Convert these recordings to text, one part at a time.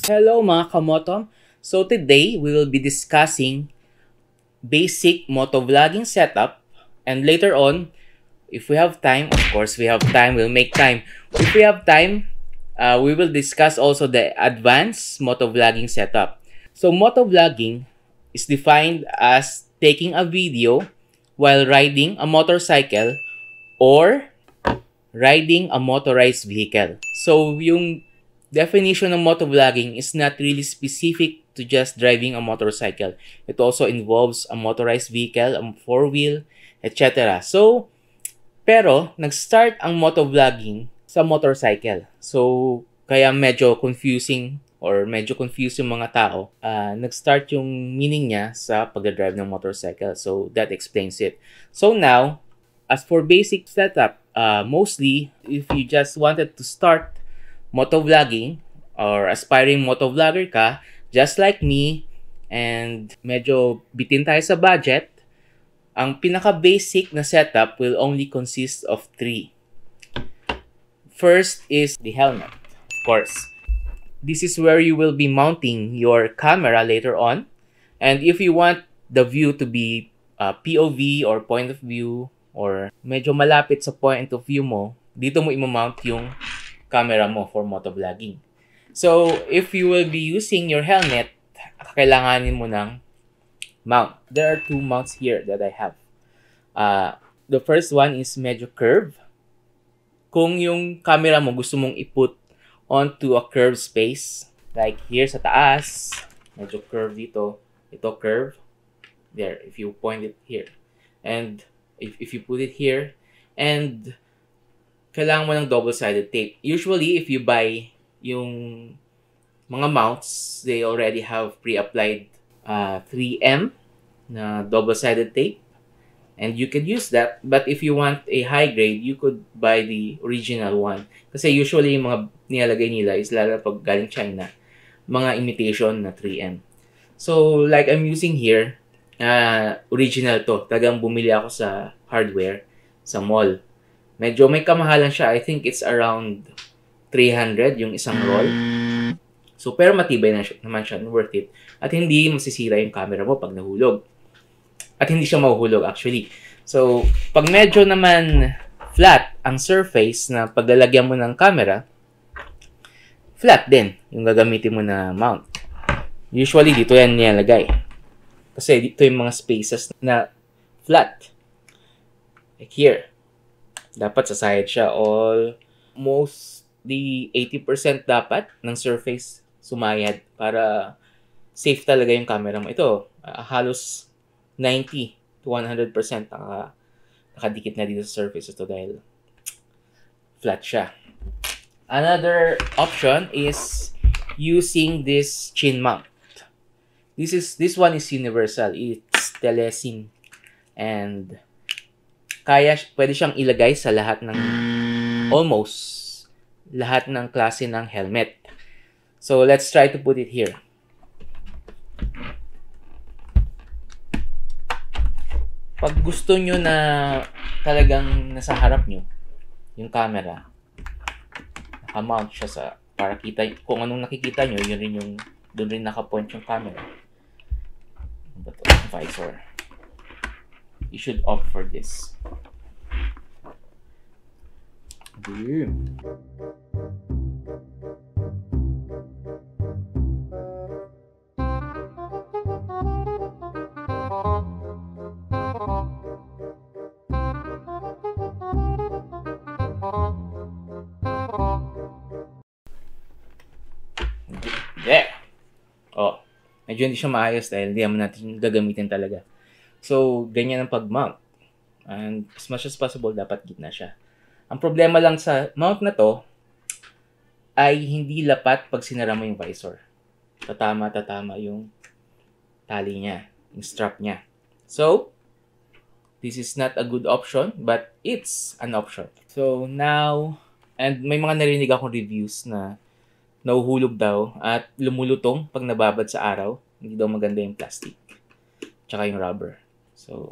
Hello mga kamotom! So today, we will be discussing basic motovlogging setup, and later on, if we have time, of course we have time, we'll make time. If we have time, we will discuss also the advanced motovlogging setup. So motovlogging is defined as taking a video while riding a motorcycle or riding a motorized vehicle. So yung definition ng motovlogging is not really specific to just driving a motorcycle. It also involves a motorized vehicle, a four-wheel, etc. So, pero nag-start ang motovlogging sa motorcycle. So, kaya medyo confusing or medyo confused yung mga tao. Nag-start yung meaning niya sa pag-drive ng motorcycle. So, that explains it. So now, as for basic setup, mostly, if you just wanted to start motovlogging or aspiring motovlogger ka, just like me, and medyo bitin tayo sa budget, ang pinaka-basic na setup will only consist of 3. First is the helmet, of course. This is where you will be mounting your camera later on. And if you want the view to be POV or point of view, or medyo malapit sa point of view mo, dito mo i-mount yung camera mo for motovlogging. So, if you will be using your helmet, kailanganin mo ng mount. There are 2 mounts here that I have. The first one is medyo curve. Kung yung camera mo gusto mong i-put onto a curved space, like here sa taas, medyo curve dito, ito curve, there, if you point it here. And if you put it here, and kailangan mo ng double-sided tape. Usually, if you buy yung mga mounts, they already have pre-applied 3M na double-sided tape. And you can use that. But if you want a high grade, you could buy the original one. Kasi usually, yung mga nilalagay nila is lalo pag galing China, mga imitation na 3M. So, like I'm using here, original to. Tagang bumili ako sa hardware, sa mall. Medyo may kamahalan siya. I think it's around 300 yung isang roll. So, pero matibay naman siya. Worth it. At hindi masisira yung camera mo pag nahulog. At hindi siya mahuhulog actually. So, pag medyo naman flat ang surface na paglalagyan mo ng camera, flat din yung gagamitin mo na mount. Usually, dito yan nilalagay. Kasi dito yung mga spaces na flat. Like here. Dapat sa side siya. Mostly 80% dapat ng surface sumayad para safe talaga yung camera mo. Ito, halos 90 to 100% nakadikit na dito sa surface ito dahil flat siya. Another option is using this chin mount. This one is universal. It's telesin. And pwede siyang ilagay sa lahat ng, almost, lahat ng klase ng helmet. So, let's try to put it here. Pag gusto nyo na talagang nasa harap nyo, yung camera, naka-mount siya sa, para kita, kung anong nakikita nyo, yun rin yung, doon rin naka-point yung camera. Visor. You should opt for this. Boom. There. Oh, medyo hindi siya maayos dahil hindi naman natin gagamitin talaga. So, ganyan ang pag-mount. And as much as possible, dapat gitna siya. Ang problema lang sa mount na to ay hindi lapat pag sinara mo yung visor. Tatama yung tali niya, yung strap niya. So, this is not a good option, but it's an option. So, now, and may mga narinig akong reviews na nahuhulog daw at lumulutong pag nababad sa araw. Hindi daw maganda yung plastic. Tsaka yung rubber. So,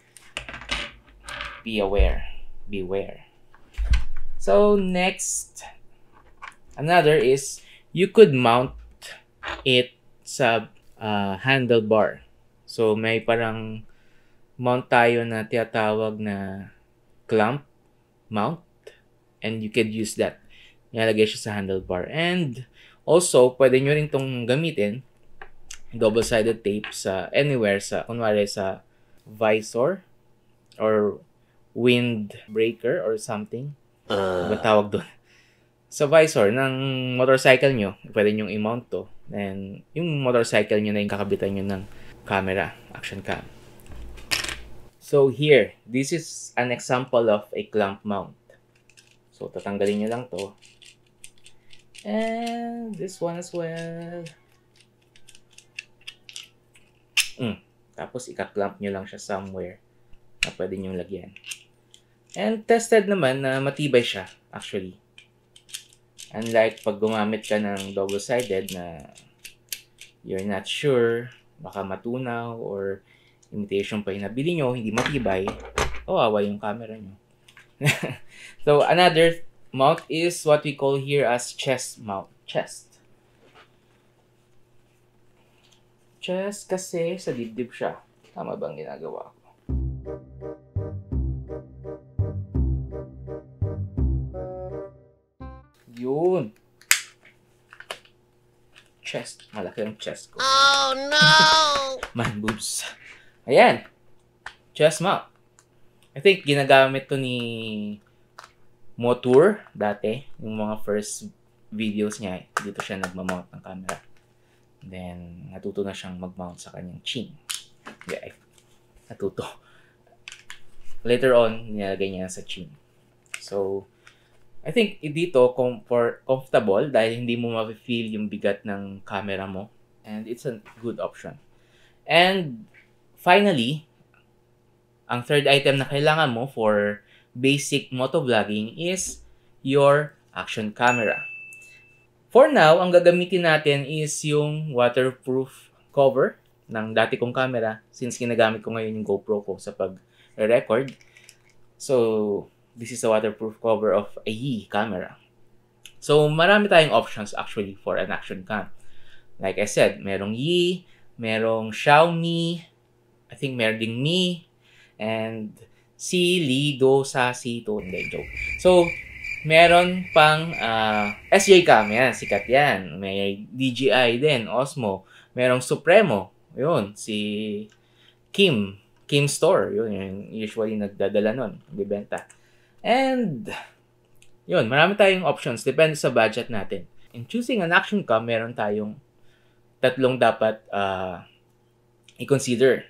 be aware. Beware. So, next, another is, you could mount it sa handlebar. So, may parang mount tayo na tinatawag na clamp mount, and you could use that. Nilalagay siya sa handlebar. And also, pwede nyo rin itong gamitin, double-sided tape sa anywhere, sa kunwari sa visor or windbreaker or something. Ano ba tawag doon? Sa visor ng motorcycle nyo, pwede nyo i-mount to. And yung motorcycle nyo na yung kakabitan nyo ng camera, action cam. So here, this is an example of a clamp mount. So tatanggalin nyo lang to. And this one as well. Tapos ika-clamp nyo lang siya somewhere na pwede nyo lagyan. And tested naman na matibay siya, actually. Unlike pag gumamit ka ng double-sided na you're not sure, baka matunaw or imitation pa yung nabili nyo, hindi matibay, kawawa yung camera nyo. So, another mount is what we call here as chest mount. Chest kasi sa dibdib siya. Tama bang ginagawa ko? Yun. Chest. Malaki ang chest ko. Oh, no! Man boobs. Ayan. Chest mount. I think ginagamit to ni Motour dati. Yung mga first videos niya. Dito siya nagmamount ng camera. Then, natuto na siyang mag-mount sa kanyang chin. Yeah, natuto. Later on, nilagay niya sa chin. So, I think dito comfortable dahil hindi mo ma-feel yung bigat ng camera mo. And it's a good option. And finally, ang third item na kailangan mo for basic motovlogging is your action camera. For now, ang gagamitin natin is yung waterproof cover ng dati kong camera since ginagamit ko ngayon yung GoPro ko sa pag-record. So, this is a waterproof cover of a Yi camera. So, marami tayong options actually for an action cam. Like I said, merong Yi, merong Xiaomi, I think meron ding Mi, and Si, Li, Do, Sa, Si, To, hindi, joke. So, meron pang SJ Cam, yan, sikat yan. May DJI din, Osmo. Merong Supremo, yun, si Kim Store, yun, usually nagdadala nun, bibenta. And, yun, marami tayong options, depende sa budget natin. In choosing an action cam, meron tayong tatlong dapat i-consider.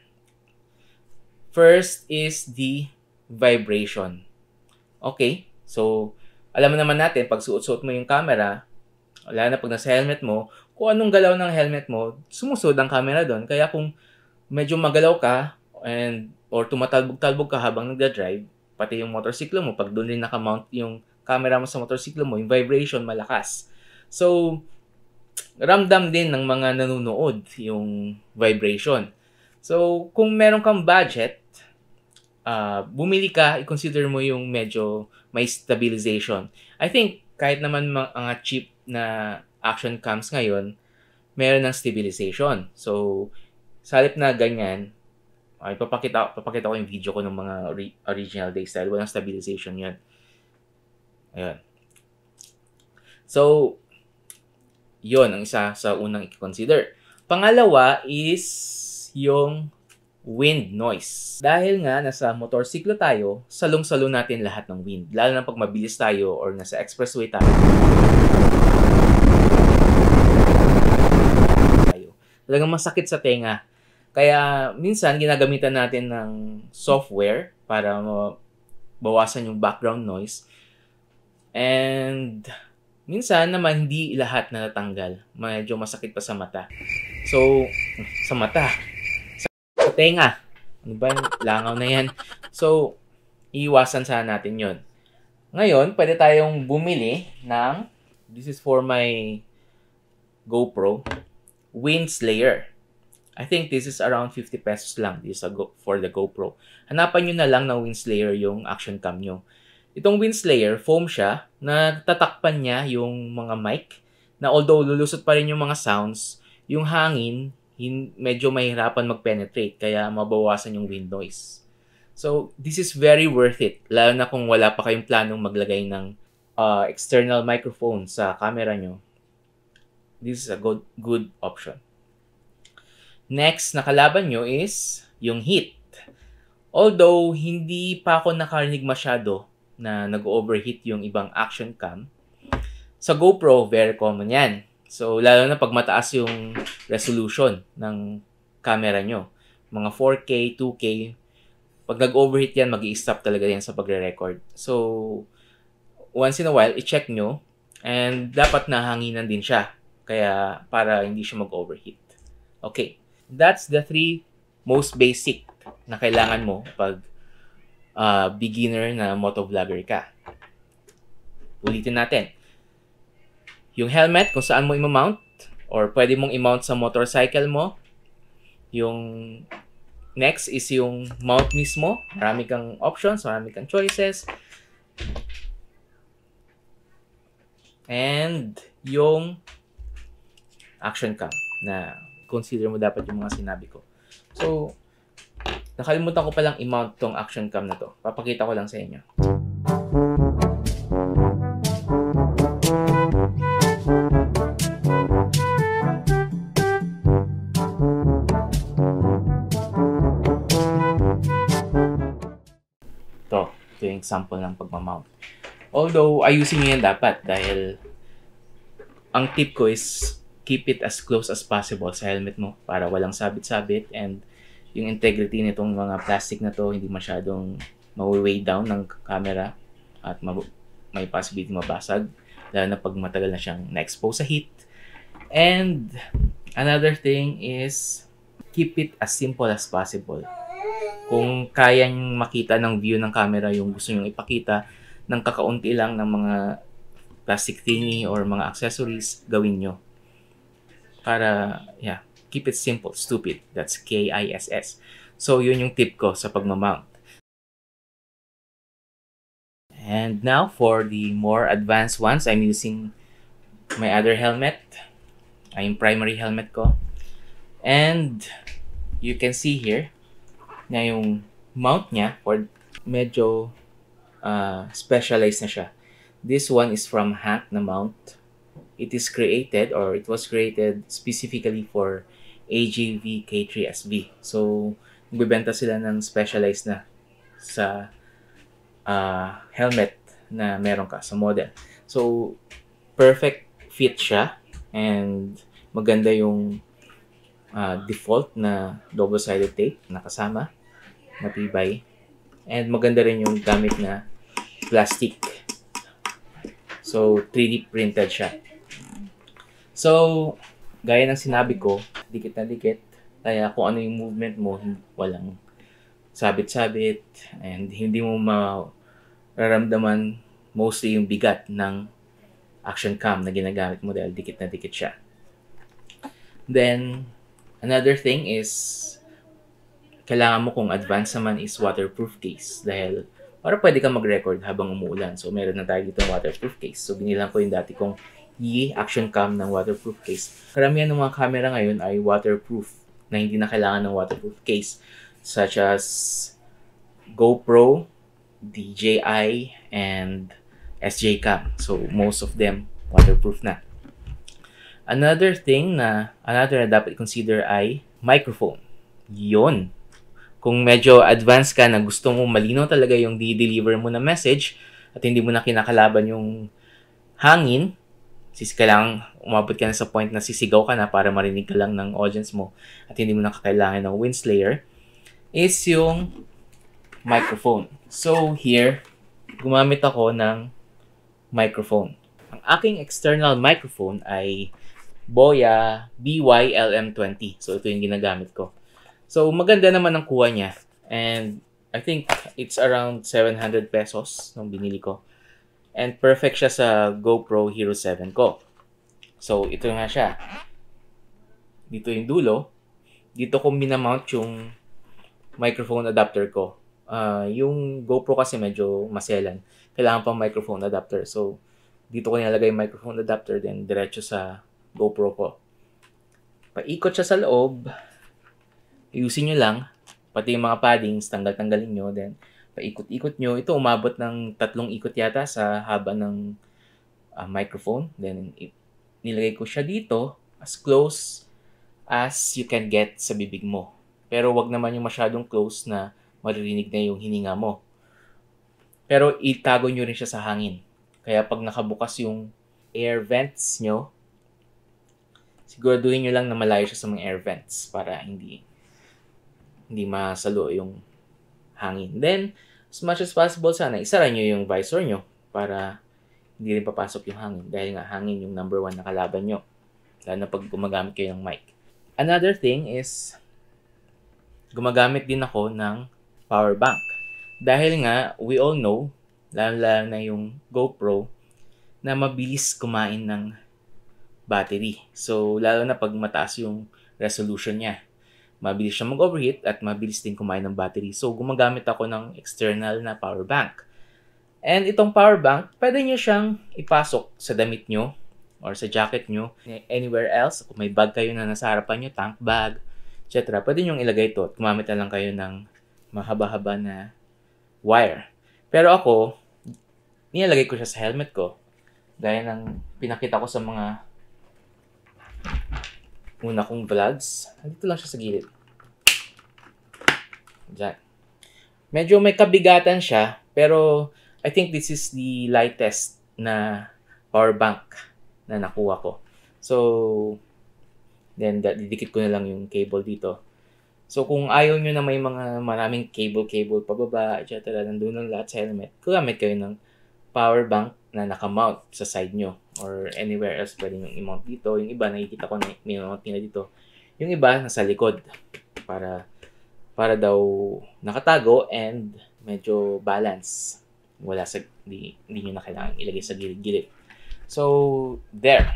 First is the vibration. Okay, so, alam naman natin, pag suot-suot mo yung camera, wala na pag nasa helmet mo, kung anong galaw ng helmet mo, sumusod ang camera doon. Kaya kung medyo magalaw ka, or tumatalbog-talbog ka habang nagda-drive, pati yung motorsiklo mo, pag doon rin nakamount yung camera mo sa motorsiklo mo, yung vibration malakas. So, ramdam din ng mga nanonood yung vibration. So, kung meron kang budget, bumili ka, i-consider mo yung medyo may stabilization. I think, kahit naman mga cheap na action cams ngayon, meron ng stabilization. So, sa halip na ganyan, papakita ko yung video ko ng mga original days dahil walang stabilization yun. Ayan. So, yun ang isa sa unang i-consider. Pangalawa is yung wind noise. Dahil nga nasa motorsiklo tayo, salong-salo natin lahat ng wind. Lalo na pag mabilis tayo or nasa expressway tayo. Talagang masakit sa tenga. Kaya minsan ginagamitan natin ng software para bawasan yung background noise. And minsan naman hindi lahat na natanggal. Medyo masakit pa sa mata. So, sa mata. Sa tenga. Ano ba? Langaw na yan. So, iiwasan sana natin yon. Ngayon, pwede tayong bumili ng, this is for my GoPro, wind slayer. I think this is around 50 pesos lang for the GoPro. Hanapan nyo na lang ng wind slayer yung action cam nyo. Itong wind slayer, foam siya, na tatakpan niya yung mga mic, na although lulusot pa rin yung mga sounds, yung hangin, medyo mahirapan mag-penetrate, kaya mabawasan yung wind noise. So, this is very worth it, lalo na kung wala pa kayong planong maglagay ng external microphone sa camera nyo. This is a good option. Next na kalaban nyo is yung heat. Although, hindi pa ako nakarinig masyado na nag-overheat yung ibang action cam, sa GoPro, very common yan. So, lalo na pag mataas yung resolution ng camera nyo. Mga 4K, 2K, pag nag-overheat yan, mag-i-stop talaga yan sa pagre-record. So, once in a while, i-check nyo. And dapat nahanginan din siya. Kaya, para hindi siya mag-overheat. Okay. That's the 3 most basic na kailangan mo pag beginner na motovlogger ka. Ulitin natin. Yung helmet, kung saan mo i-mount, or pwede mong i-mount sa motorcycle mo. Yung next is yung mount mismo. Marami kang options, marami kang choices. And yung action cam na consider mo dapat yung mga sinabi ko. So, nakalimutan ko palang i-mount tong action cam na to. Papakita ko lang sa inyo. Ito yung example ng pagmamount. Although, ayusin nyo yan dapat dahil ang tip ko is keep it as close as possible sa helmet mo para walang sabit-sabit and yung integrity nitong mga plastic na to hindi masyadong ma-weigh down ng camera at may possibility mabasag lalo na pag matagal na siyang na-expose sa heat. And another thing is keep it as simple as possible. Kung kaya niyong makita ng view ng camera yung gusto niyong ipakita ng kakaunti lang ng mga plastic thingy or mga accessories, gawin nyo. Para, keep it simple, stupid. That's KISS. So, yun yung tip ko sa pagmamount. And now, for the more advanced ones, I'm using my other helmet. Yung primary helmet ko. And, you can see here, na yung mount niya, or medyo specialized na siya. This one is from Hank na mount. It was created specifically for AJV K3SB. So, nagbebenta sila ng specialized na sa helmet na meron ka sa model. So, perfect fit siya and maganda yung default na double-sided tape na kasama, matibay. And maganda rin yung gamit na plastic. So, 3D printed siya. So, gaya ng sinabi ko, dikit na dikit. Kaya kung ano yung movement mo, walang sabit-sabit and hindi mo mararamdaman mostly yung bigat ng action cam na ginagamit mo dahil dikit na dikit siya. Then, another thing is kailangan mo kung advanced naman is waterproof case dahil para pwede kang mag-record habang umuulan. So, meron na tayo dito waterproof case. So, binilang ko yung dati kong action cam ng waterproof case. Karamihan ng mga camera ngayon ay waterproof na hindi na kailangan ng waterproof case such as GoPro, DJI, and SJ cam. So, most of them waterproof na. Another na dapat consider ay microphone. Yun. Kung medyo advanced ka na gusto mo malinaw talaga yung di-deliver mo na message at hindi mo na kinakalaban yung hangin, kailangan umabot ka na sa point na sisigaw ka na para marinig ka lang ng audience mo at hindi mo na kakailangan ng wind slayer, is yung microphone. So here, gumamit ako ng microphone. Ang aking external microphone ay Boya BY-LM20. So ito yung ginagamit ko. So maganda naman ang kuha niya. And I think it's around 700 pesos nung binili ko. And perfect siya sa GoPro Hero 7 ko. So, ito nga siya. Dito yung dulo. Dito ko minamount yung microphone adapter ko. Yung GoPro kasi medyo maselan. Kailangan pang microphone adapter. So, dito ko nilalagay yung microphone adapter then diretso sa GoPro ko. Paikot siya sa loob. Ayusin nyo lang. Pati yung mga paddings, tanggal-tanggalin nyo. Then, paikot-ikot nyo. Ito, umabot ng 3 ikot yata sa haba ng microphone. Then, nilagay ko siya dito as close as you can get sa bibig mo. Pero wag naman yung masyadong close na maririnig na yung hininga mo. Pero itago nyo rin siya sa hangin. Kaya pag nakabukas yung air vents nyo, siguraduhin nyo lang na malayo siya sa mga air vents para hindi masalo yung hangin. Then, as much as possible, sana isara nyo yung visor nyo para hindi rin papasok yung hangin. Dahil nga, hangin yung number 1 na kalaban nyo. Lalo na pag gumagamit kayo ng mic. Another thing is, gumagamit din ako ng power bank. Dahil nga, we all know, lalo na yung GoPro, na mabilis kumain ng battery. So, lalo na pag mataas yung resolution niya. Mabilis siya mag-overheat at mabilis din kumain ng battery. So, gumagamit ako ng external na power bank. And itong power bank, pwede nyo siyang ipasok sa damit nyo or sa jacket nyo, anywhere else. Kung may bag kayo na nasa harapan nyo, tank bag, etc. Pwede nyo ilagay ito at gumamit na lang kayo ng mahaba-haba na wire. Pero ako, nilalagay ko siya sa helmet ko. Gaya ng pinakita ko sa mga una kong vlogs. Dito lang siya sa gilid. Diyan. Medyo may kabigatan siya, pero I think this is the lightest na power bank na nakuha ko. So, then didikit ko na lang yung cable dito. So, kung ayaw nyo na may mga maraming cable pababa, etc. Nandun lang lahat sa helmet, gamit kayo ng power bank na nakamount sa side nyo or anywhere else pwede nyo i-mount dito. Yung iba, nakikita ko na i-mount nila dito. Yung iba, nasa likod para daw nakatago and medyo balance. Wala sa, hindi nyo na kailangan ilagay sa gilid-gilid. So, there.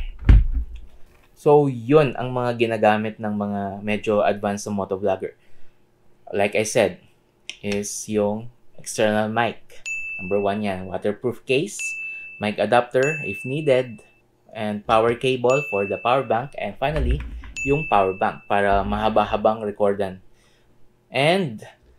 So, yun ang mga ginagamit ng mga medyo advanced na motovlogger. Like I said, is yung external mic. Number 1 yan. Waterproof case, mic adapter if needed, and power cable for the power bank. And finally, yung power bank para mahaba-habang recordan. And,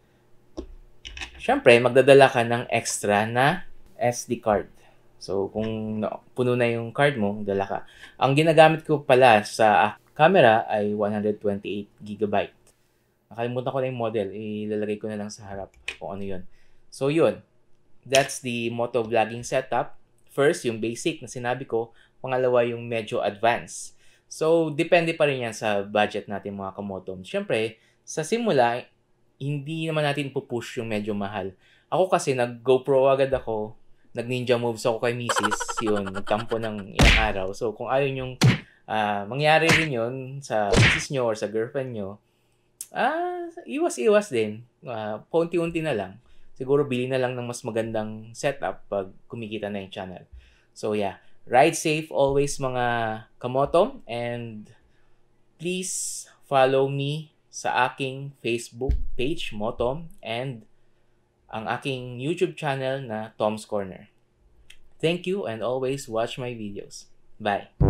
syempre, magdadala ka ng extra na SD card. So, kung puno na yung card mo, dala ka. Ang ginagamit ko pala sa camera ay 128GB. Nakalimutan ko na yung model. Ilalagay ko na lang sa harap kung ano yun. So, yun. That's the motovlogging setup. First, yung basic na sinabi ko. Pangalawa, yung medyo advanced. So, depende pa rin yan sa budget natin mga kamotom. Siyempre, sa simula, hindi naman natin pupush yung medyo mahal. Ako kasi, nag-GoPro agad ako. Nag-ninja moves ako kay Mrs. Yun, nagtampo ng ilang araw. So, kung ayaw nyong mangyari rin yun sa Mrs. nyo or sa girlfriend nyo, iwas-iwas din. Paunti-unti na lang. Siguro bili na lang ng mas magandang setup pag kumikita na yung channel. So, yeah. Ride safe always mga kamotom. And please follow me sa aking Facebook page, Motom, and ang aking YouTube channel na Tom's Corner. Thank you and always watch my videos. Bye!